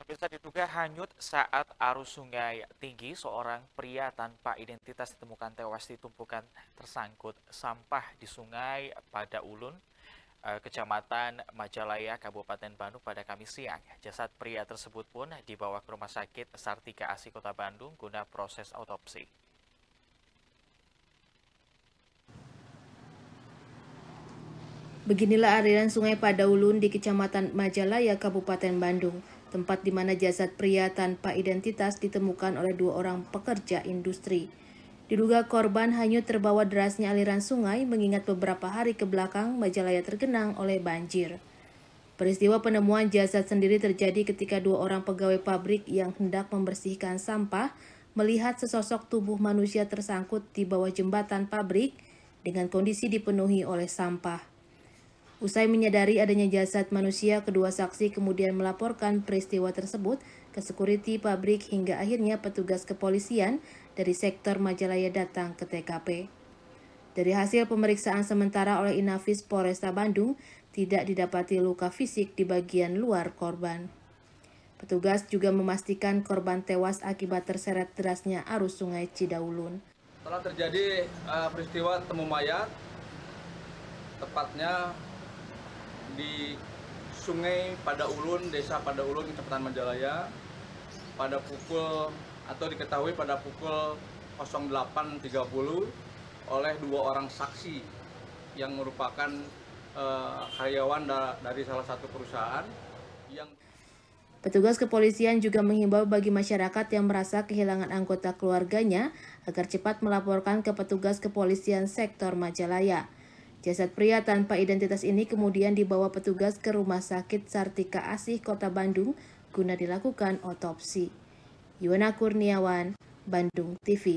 Bisa diduga hanyut saat arus sungai tinggi, seorang pria tanpa identitas ditemukan tewas di tumpukan tersangkut sampah di sungai pada Ulun, Kecamatan Majalaya, Kabupaten Bandung pada Kamis siang. Jasad pria tersebut pun dibawa ke Rumah Sakit Sartika Asih Kota Bandung guna proses autopsi. Beginilah aliran sungai Padaulun di Kecamatan Majalaya, Kabupaten Bandung, tempat di mana jasad pria tanpa identitas ditemukan oleh dua orang pekerja industri. Diduga korban hanyut terbawa derasnya aliran sungai mengingat beberapa hari ke belakang Majalaya tergenang oleh banjir. Peristiwa penemuan jasad sendiri terjadi ketika dua orang pegawai pabrik yang hendak membersihkan sampah melihat sesosok tubuh manusia tersangkut di bawah jembatan pabrik dengan kondisi dipenuhi oleh sampah. Usai menyadari adanya jasad manusia, kedua saksi kemudian melaporkan peristiwa tersebut ke security pabrik hingga akhirnya petugas kepolisian dari sektor Majalaya datang ke TKP. Dari hasil pemeriksaan sementara oleh Inafis Polresta Bandung, tidak didapati luka fisik di bagian luar korban. Petugas juga memastikan korban tewas akibat terseret derasnya arus sungai Cidaulun. Telah terjadi peristiwa temu mayat, tepatnya di Sungai Padaulun, Desa Padaulun, Kecamatan Majalaya, pada pukul atau diketahui pada pukul 08.30 oleh dua orang saksi yang merupakan karyawan dari salah satu perusahaan yang Petugas kepolisian juga menghimbau bagi masyarakat yang merasa kehilangan anggota keluarganya agar cepat melaporkan ke petugas kepolisian sektor Majalaya. Jasad pria tanpa identitas ini kemudian dibawa petugas ke Rumah Sakit Sartika Asih Kota Bandung guna dilakukan otopsi. Yuwana Kurniawan, Bandung TV.